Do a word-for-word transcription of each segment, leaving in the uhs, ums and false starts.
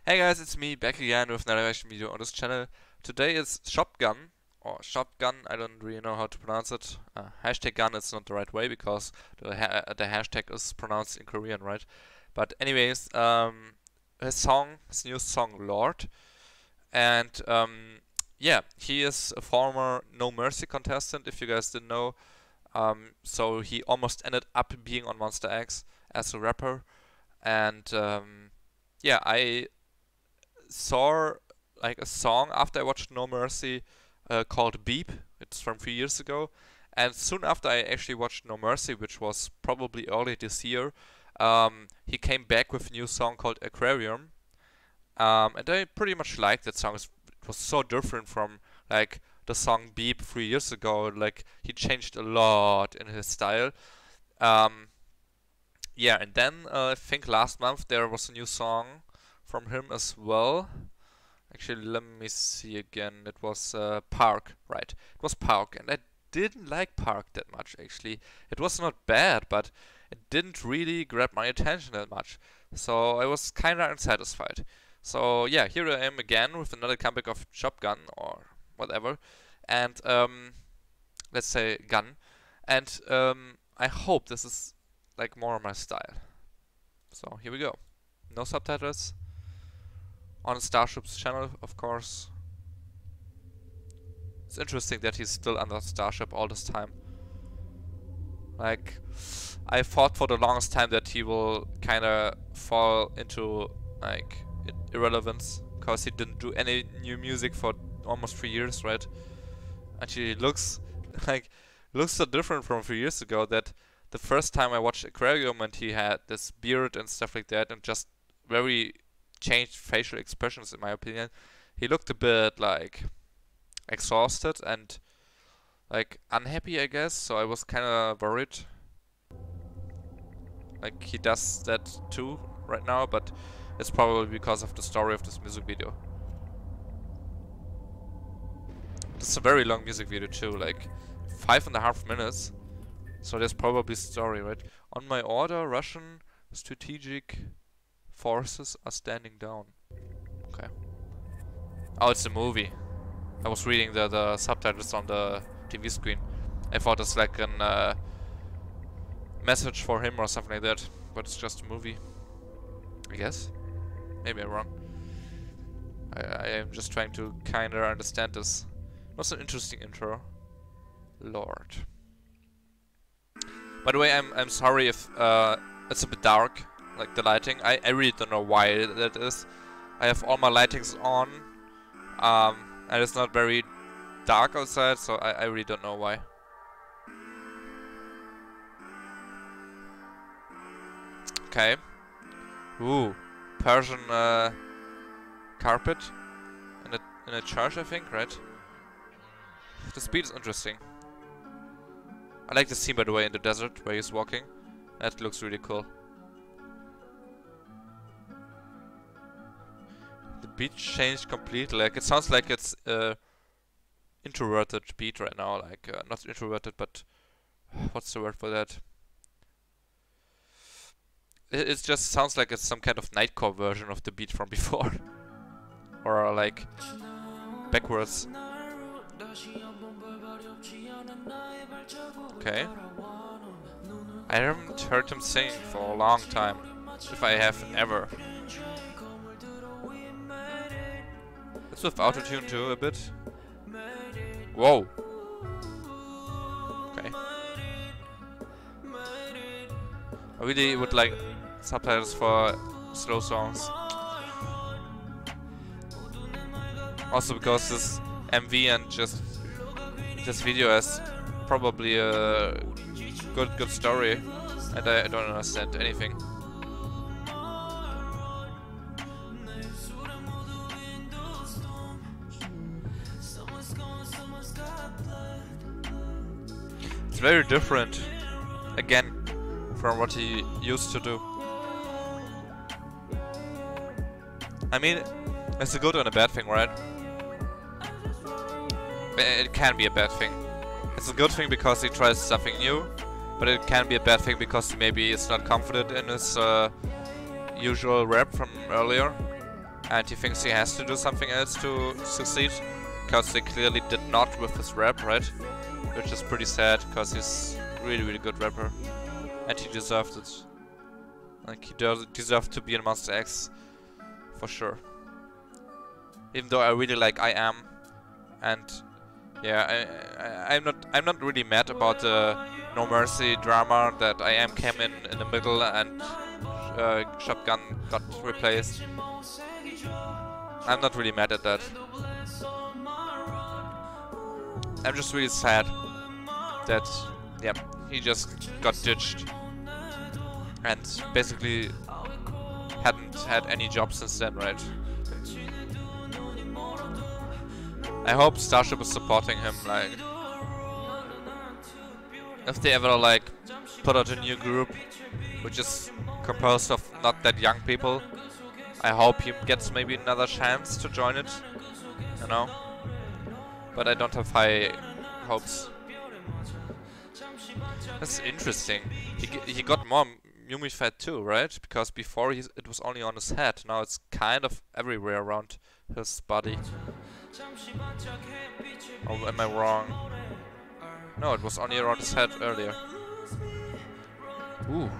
Hey guys, it's me back again with another reaction video on this channel. Today is Shopgun, or Shopgun, I don't really know how to pronounce it. Uh, hashtag gun is not the right way because the, ha the hashtag is pronounced in Korean, right? But anyways, um, his song, his new song, Lord. And um, yeah, he is a former No Mercy contestant, if you guys didn't know. Um, so he almost ended up being on Monster X as a rapper. And um, yeah, I saw like a song after I watched No Mercy uh, called Beep. It's from three years ago, and soon after I actually watched No Mercy, which was probably early this year. Um, he came back with a new song called Aquarium, um, and I pretty much liked that song. It was so different from like the song Beep three years ago. Like he changed a lot in his style. Um, yeah, and then uh, I think last month there was a new song from him as well. Actually, let me see again. It was uh, Park, right? It was Park, and I didn't like Park that much, actually. It was not bad, but it didn't really grab my attention that much. So I was kinda unsatisfied. So yeah, here I am again with another comeback of Shopgun, or whatever. And, um, let's say Gun. And um, I hope this is like more my style. So here we go. No subtitles. On Starship's channel, of course. It's interesting that he's still under Starship all this time. Like, I thought for the longest time that he will kinda fall into, like, irrelevance. Because he didn't do any new music for almost three years, right? Actually, he looks, like, looks so different from three years ago that the first time I watched Aquarium and he had this beard and stuff like that and just very changed facial expressions, in my opinion. He looked a bit like exhausted and like unhappy, I guess, so I was kind of worried. Like he does that too right now, but it's probably because of the story of this music video. It's a very long music video too, like five and a half minutes. So there's probably story, right? On my order, Russian strategic forces are standing down. Okay. Oh, it's a movie. I was reading the, the subtitles on the T V screen. I thought it's like a uh, message for him or something like that. But it's just a movie. I guess. Maybe I'm wrong. I, I am just trying to kinda understand this. It was an interesting intro. Lord. By the way, I'm, I'm sorry if uh, it's a bit dark. Like the lighting, I, I really don't know why that is. I have all my lightings on, um, and it's not very dark outside, so I, I really don't know why. Okay. Ooh, Persian uh, carpet in a in a church, I think, right? The speed is interesting. I like the scene, by the way, in the desert where he's walking. That looks really cool. The beat changed completely. Like it sounds like it's uh, introverted beat right now. Like uh, not introverted, but what's the word for that? It, it just sounds like it's some kind of nightcore version of the beat from before, or like backwards. Okay. I haven't heard him sing for a long time, if I have ever. It's with autotune too, a bit. Whoa. Okay. I really would like subtitles for slow songs. Also because this M V and just this video has probably a good good story, and I, I don't understand anything. It's very different, again, from what he used to do. I mean, it's a good and a bad thing, right? It can be a bad thing. It's a good thing because he tries something new, but it can be a bad thing because he maybe is not confident in his uh, usual rap from earlier. and he thinks he has to do something else to succeed, because they clearly did not with his rap, right? Which is pretty sad, because he's really, really good rapper, and he deserved it. Like, he does deserved to be in Monster X, for sure. Even though I really like I Am, and yeah, I, I, I'm not I'm not really mad about the No Mercy drama that I Am came in in the middle and uh, Shotgun got replaced. I'm not really mad at that. I'm just really sad that, yeah, he just got ditched and basically hadn't had any job since then, right? I hope Starship is supporting him, like, if they ever, like, put out a new group, which is composed of not that young people, I hope he gets maybe another chance to join it, you know? But I don't have high hopes. That's interesting. He, he got more Mumified too, right? Because before he's, it was only on his head, now it's kind of everywhere around his body. Or am I wrong? No, it was only around his head earlier. Ooh.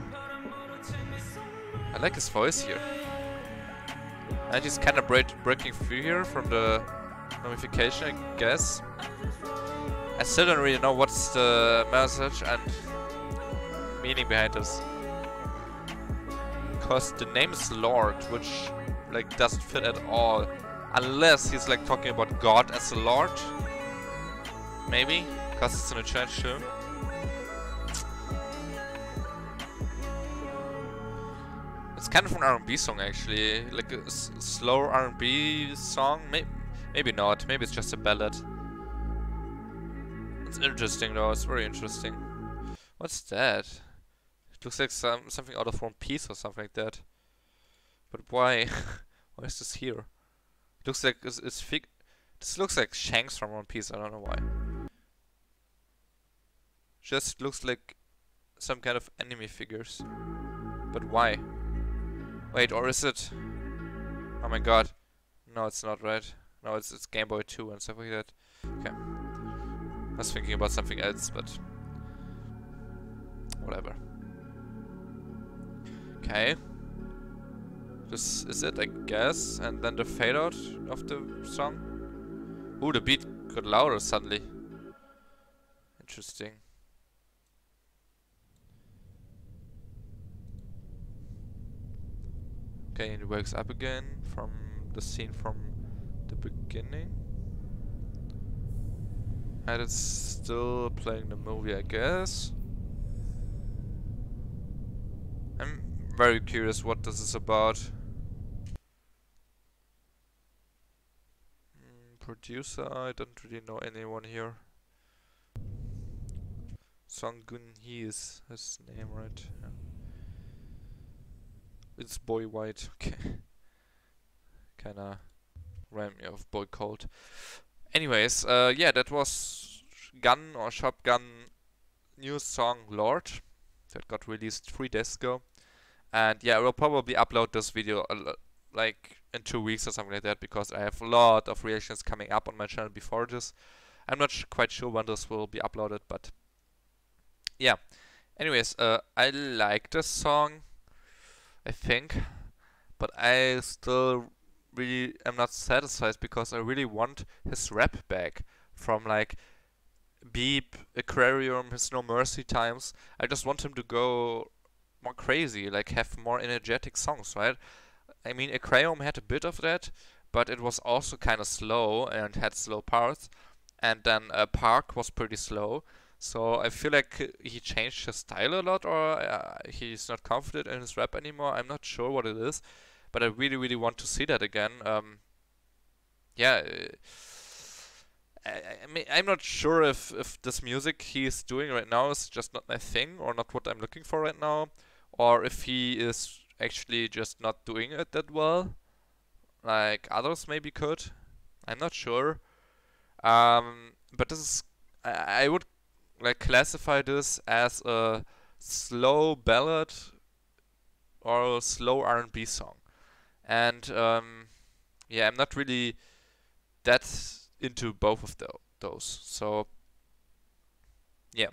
I like his voice here. And he's kind of break breaking free here from the notification, I guess. I still don't really know what's the message and meaning behind this. Because the name is Lord, which like doesn't fit at all. Unless he's like talking about God as a Lord. Maybe, because it's in a church too. It's kind of an R and B song actually, like a s slow R and B song. Maybe, maybe not. Maybe it's just a ballad. It's interesting though. It's very interesting. What's that? It looks like some something out of One Piece or something like that. But why? Why is this here? It looks like it's, it's fig. This looks like Shanks from One Piece. I don't know why. Just looks like some kind of anime figures. But why? Wait, or is it? Oh my god. No, it's not right. No, it's it's Game Boy two and stuff like that. Okay. I was thinking about something else, but whatever. Okay. This is it, I guess. And then the fade out of the song. Ooh, the beat got louder suddenly. Interesting. Okay, and he wakes up again from the scene from the beginning. And it's still playing the movie, I guess. I'm very curious what this is about. Mm, producer, I don't really know anyone here. Song Gun Hee is his name, right? Yeah. It's Boy White, okay. Kinda remind me of Boy Cold. Anyways, uh, yeah, that was Gun or Shotgun new song Lord that got released three days ago. And yeah, I will probably upload this video uh, like in two weeks or something like that, because I have a lot of reactions coming up on my channel before this. I'm not sh quite sure when this will be uploaded, but yeah. Anyways, uh, I like this song, I think, but I still really am not satisfied, because I really want his rap back from like Beep, Aquarium, his No Mercy times. I just want him to go more crazy, like have more energetic songs, right? I mean, Aquarium had a bit of that, but it was also kind of slow and had slow parts, and then uh, Park was pretty slow. So I feel like he changed his style a lot, or uh, he's not confident in his rap anymore. I'm not sure what it is, but I really, really want to see that again. Um, yeah, I, I mean, I'm not sure if, if this music he's doing right now is just not my thing, or not what I'm looking for right now, or if he is actually just not doing it that well, like others maybe could. I'm not sure. Um, but this is, I, I would like classify this as a slow ballad or a slow R and B song. And um, yeah, I'm not really that into both of tho those. So yeah,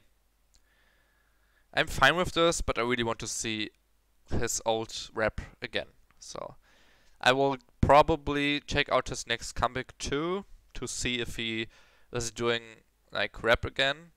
I'm fine with this, but I really want to see his old rap again. So I will probably check out his next comeback too to see if he is doing like rap again.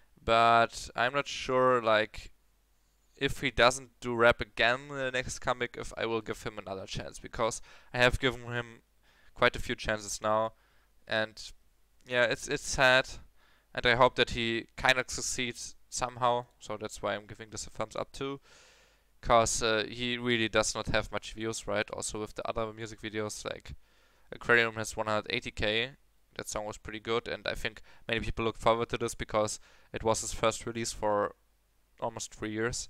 But I'm not sure like if he doesn't do rap again in the next comeback, if I will give him another chance, because I have given him quite a few chances now, and yeah, it's it's sad, and I hope that he kind of succeeds somehow. So that's why I'm giving this a thumbs up too, cause uh, he really does not have much views, right? Also with the other music videos, like Aquarium has one hundred eighty K. That song was pretty good, and I think many people look forward to this because it was his first release for almost three years.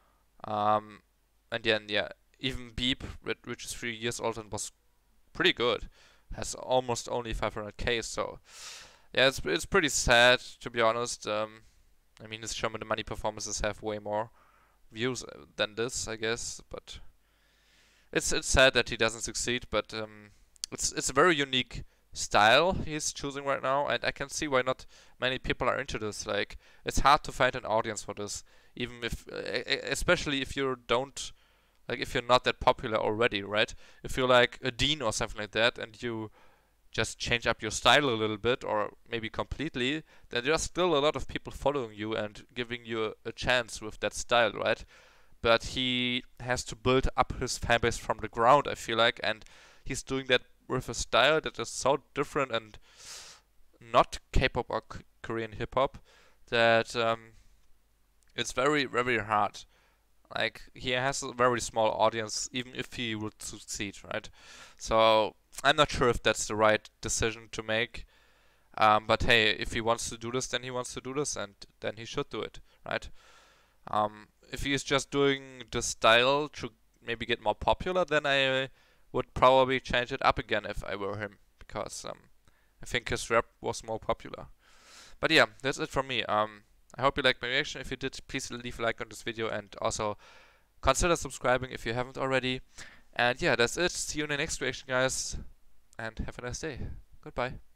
Um, and then yeah, even Beep, which is three years old and was pretty good, has almost only five hundred K. So yeah, it's it's pretty sad to be honest. Um, I mean, his Show Me the Money performances have way more views uh, than this, I guess. But it's it's sad that he doesn't succeed. But um, it's it's a very unique style he's choosing right now, and I can see why not many people are into this. Like, it's hard to find an audience for this, even if, uh, especially if you don't, like, if you're not that popular already, right? If you're like a Dean or something like that, and you just change up your style a little bit, or maybe completely, then there's still a lot of people following you and giving you a, a chance with that style, right? But he has to build up his fanbase from the ground, I feel like, and he's doing that with a style that is so different and not K-pop or K Korean hip-hop that um, it's very, very hard. Like, he has a very small audience, even if he would succeed, right? So, I'm not sure if that's the right decision to make. Um, but hey, if he wants to do this, then he wants to do this, and then he should do it, right? Um, if he is just doing the style to maybe get more popular, then I would probably change it up again if I were him, because um, I think his rap was more popular. But yeah, that's it from me. Um, I hope you liked my reaction. If you did, please leave a like on this video, and also consider subscribing if you haven't already. And yeah, that's it. See you in the next reaction, guys, and have a nice day. Goodbye.